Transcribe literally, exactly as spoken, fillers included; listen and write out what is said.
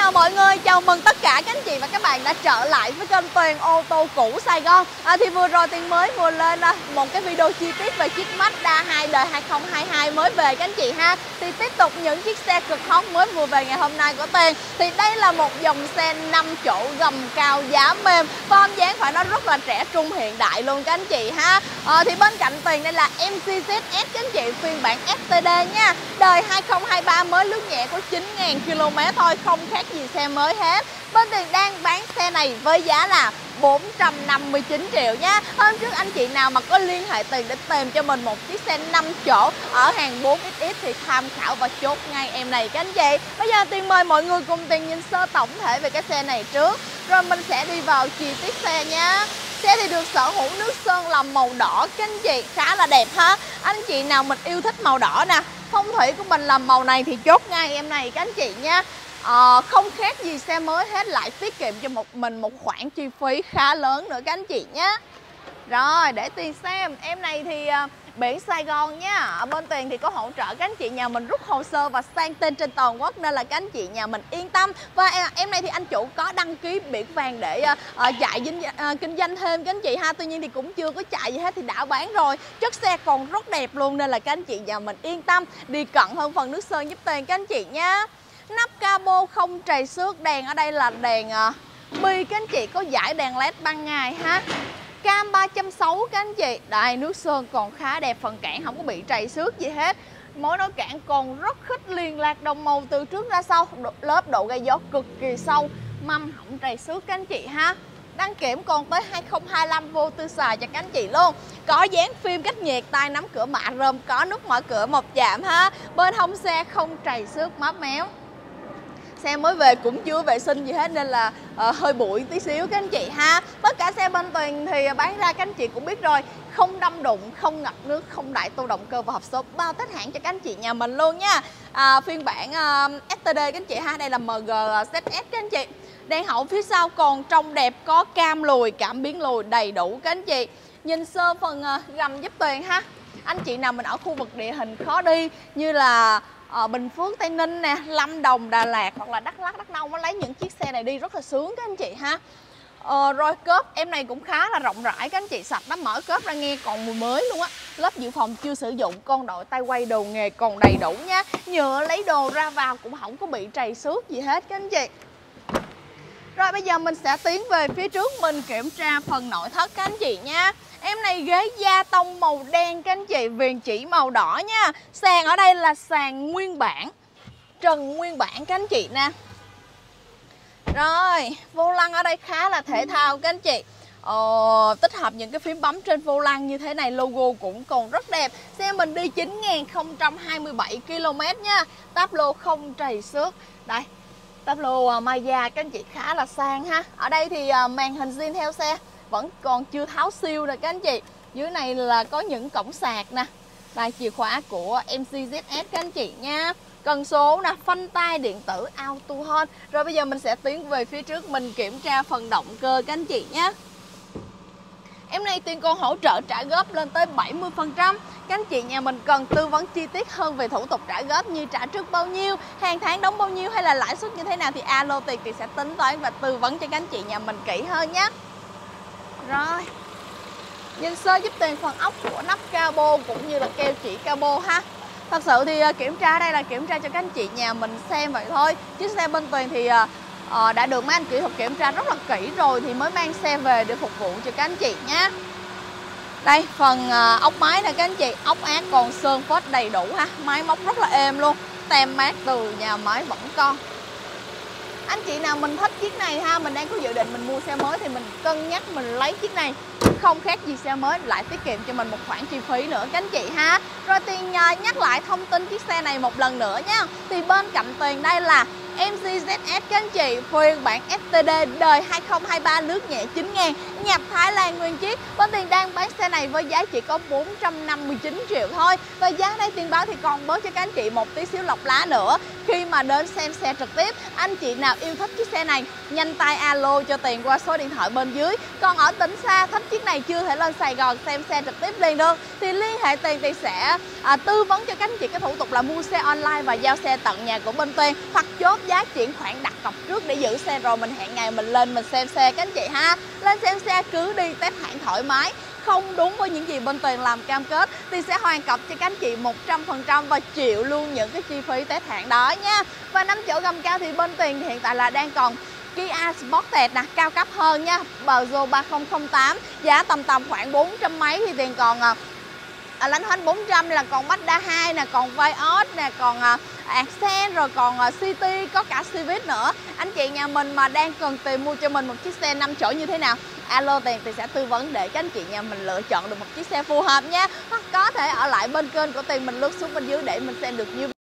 chào mọi người, chào mừng tất cả các anh chị và các bạn đã trở lại với kênh Tuyền ô tô cũ Sài Gòn. à, Thì vừa rồi Tuyền mới vừa lên à, một cái video chi tiết về chiếc Mazda hai đời hai không hai hai mới về các anh chị ha. Thì tiếp tục những chiếc xe cực hot mới vừa về ngày hôm nay của Tuyền. Thì đây là một dòng xe năm chỗ gầm cao giá mềm, form dáng phải nói rất là trẻ trung hiện đại luôn các anh chị ha. à, Thì bên cạnh Tuyền đây là em xê zét ét các anh chị, phiên bản ét tê đê nha, đời hai không hai ba, mới lướt nhẹ có chín nghìn ki lô mét thôi, không khác gì xe mới hết. Bên Tuyền đang bán xe này với giá là bốn trăm năm mươi chín triệu nha. Hôm trước anh chị nào mà có liên hệ Tuyền để tìm cho mình một chiếc xe năm chỗ ở hàng bốn x x thì tham khảo và chốt ngay em này các anh chị. Bây giờ Tuyền mời mọi người cùng Tuyền nhìn sơ tổng thể về cái xe này trước, rồi mình sẽ đi vào chi tiết xe nha. Xe thì được sở hữu nước sơn làm màu đỏ các anh chị, khá là đẹp ha. Anh chị nào mình yêu thích màu đỏ nè, phong thủy của mình làm màu này thì chốt ngay em này các anh chị nha. à, Không khác gì xe mới hết, lại tiết kiệm cho một mình một khoản chi phí khá lớn nữa các anh chị nhé. Rồi để Tuyền xem em này thì uh, biển Sài Gòn nha. Ở bên Tuyền thì có hỗ trợ các anh chị nhà mình rút hồ sơ và sang tên trên toàn quốc, nên là các anh chị nhà mình yên tâm. Và em này thì anh chủ có đăng ký biển vàng để uh, uh, chạy dinh, uh, kinh doanh thêm các anh chị ha. Tuy nhiên thì cũng chưa có chạy gì hết thì đã bán rồi. Chất xe còn rất đẹp luôn, nên là các anh chị nhà mình yên tâm. Đi cận hơn phần nước sơn giúp Tuyền các anh chị nha. Nắp capo không trầy xước, đèn ở đây là đèn uh, bi các anh chị, có dải đèn led ban ngày ha. Cam ba trăm sáu mươi các anh chị. Đây, nước sơn còn khá đẹp, phần cản không có bị trầy xước gì hết. Mối nối cản còn rất khít liền lạc đồng màu từ trước ra sau. Độ, lớp độ gây gió cực kỳ sâu, mâm không trầy xước các anh chị ha. Đăng kiểm còn tới hai không hai lăm, vô tư xài cho các anh chị luôn. Có dán phim cách nhiệt, tay nắm cửa mạ rơm, có nút mở cửa một chạm ha. Bên hông xe không trầy xước máp méo. Xe mới về cũng chưa vệ sinh gì hết nên là uh, hơi bụi tí xíu các anh chị ha. Tất cả xe bên Tuyền thì bán ra các anh chị cũng biết rồi, không đâm đụng, không ngập nước, không đại tô động cơ và hộp số, bao tất hãng cho các anh chị nhà mình luôn nha. à, Phiên bản uh, ét tê đê các anh chị ha, đây là em giê zét ét các anh chị. Đèn hậu phía sau còn trong đẹp, có cam lùi, cảm biến lùi đầy đủ các anh chị. Nhìn sơ phần uh, gầm giúp Tuyền ha. Anh chị nào mình ở khu vực địa hình khó đi như là ở Bình Phước, Tây Ninh nè, Lâm Đồng, Đà Lạt hoặc là Đắk Lắk, Đắk Nông mới lấy những chiếc xe này đi rất là sướng các anh chị ha. ờ, Rồi cốp em này cũng khá là rộng rãi các anh chị, sạch lắm, mở cốp ra nghe còn mùi mới luôn á. Lớp dự phòng chưa sử dụng, con đội tay quay đồ nghề còn đầy đủ nha. Nhựa lấy đồ ra vào cũng không có bị trầy xước gì hết các anh chị. Rồi bây giờ mình sẽ tiến về phía trước, mình kiểm tra phần nội thất các anh chị nha. Em này ghế da tông màu đen các anh chị, viền chỉ màu đỏ nha. Sàn ở đây là sàn nguyên bản, trần nguyên bản các anh chị nè. Rồi vô lăng ở đây khá là thể thao các anh chị. Ờ, tích hợp những cái phím bấm trên vô lăng như thế này, logo cũng còn rất đẹp. Xe mình đi chín nghìn không trăm hai mươi bảy ki lô mét nha. Táp lô không trầy xước. Đây, táp lô Maya các anh chị, khá là sang ha. Ở đây thì màn hình zin theo xe vẫn còn chưa tháo siêu nè các anh chị. Dưới này là có những cổng sạc nè. Đây, chìa khóa của em xê zét ét các anh chị nha. Cần số nè, phanh tay điện tử auto hold. Rồi bây giờ mình sẽ tiến về phía trước, mình kiểm tra phần động cơ các anh chị nhé. Em này Tuyền còn hỗ trợ trả góp lên tới bảy mươi phần trăm. Các anh chị nhà mình cần tư vấn chi tiết hơn về thủ tục trả góp như trả trước bao nhiêu, hàng tháng đóng bao nhiêu hay là lãi suất như thế nào thì alo Tuyền thì sẽ tính toán và tư vấn cho các anh chị nhà mình kỹ hơn nhé. Rồi, nhìn sơ giúp Tuyền phần ốc của nắp capo cũng như là keo chỉ capo ha. Thật sự thì kiểm tra đây là kiểm tra cho các anh chị nhà mình xem vậy thôi. Chiếc xe bên Tuyền thì uh, đã được mấy anh kỹ thuật kiểm tra rất là kỹ rồi thì mới mang xe về để phục vụ cho các anh chị nhé. Đây, phần uh, ốc máy nè các anh chị, ốc ác còn sơn phết đầy đủ ha. Máy móc rất là êm luôn, tem mát từ nhà máy vẫn còn. Anh chị nào mình thích chiếc này ha, mình đang có dự định mình mua xe mới thì mình cân nhắc mình lấy chiếc này. Không khác gì xe mới, lại tiết kiệm cho mình một khoản chi phí nữa các anh chị ha. Rồi Tuyền nhắc lại thông tin chiếc xe này một lần nữa nha. Thì bên cạnh Tuyền đây là em xê zét ét các anh chị, phiên bản ét tê đê đời hai không hai ba, lướt nhẹ chín nghìn, nhập Thái Lan nguyên chiếc. Bên Tuyền đang bán xe này với giá chỉ có bốn trăm năm mươi chín triệu thôi. Và giá đây Tuyền báo thì còn bớt cho các anh chị một tí xíu lọc lá nữa khi mà đến xem xe trực tiếp. Anh chị nào yêu thích chiếc xe này nhanh tay alo cho Tuyền qua số điện thoại bên dưới. Còn ở tỉnh xa thích chiếc này chưa thể lên Sài Gòn xem xe trực tiếp liền được thì liên hệ Tuyền thì sẽ à, tư vấn cho các anh chị cái thủ tục là mua xe online và giao xe tận nhà của bên Tuyền, hoặc chốt giá chuyển khoản đặt cọc trước để giữ xe, rồi mình hẹn ngày mình lên mình xem xe các anh chị ha. Lên xem xe cứ đi test hãng thoải mái, không đúng với những gì bên Tuyền làm cam kết thì sẽ hoàn cọc cho các anh chị một trăm phần trăm và chịu luôn những cái chi phí test hãng đó nha. Và năm chỗ gầm cao thì bên Tuyền hiện tại là đang còn Kia Sportage nè, cao cấp hơn nha, Peugeot ba không không tám, giá tầm tầm khoảng bốn trăm mấy thì Tuyền còn à, à, Lãnh Hoành bốn trăm là còn Mazda hai nè, còn Vios nè, còn à, Accent, rồi còn à, City, có cả Civic nữa. Anh chị nhà mình mà đang cần tìm mua cho mình một chiếc xe năm chỗ như thế nào, alo Tuyền thì sẽ tư vấn để các anh chị nhà mình lựa chọn được một chiếc xe phù hợp nha. Hoặc có thể ở lại bên kênh của Tuyền, mình lướt xuống bên dưới để mình xem được như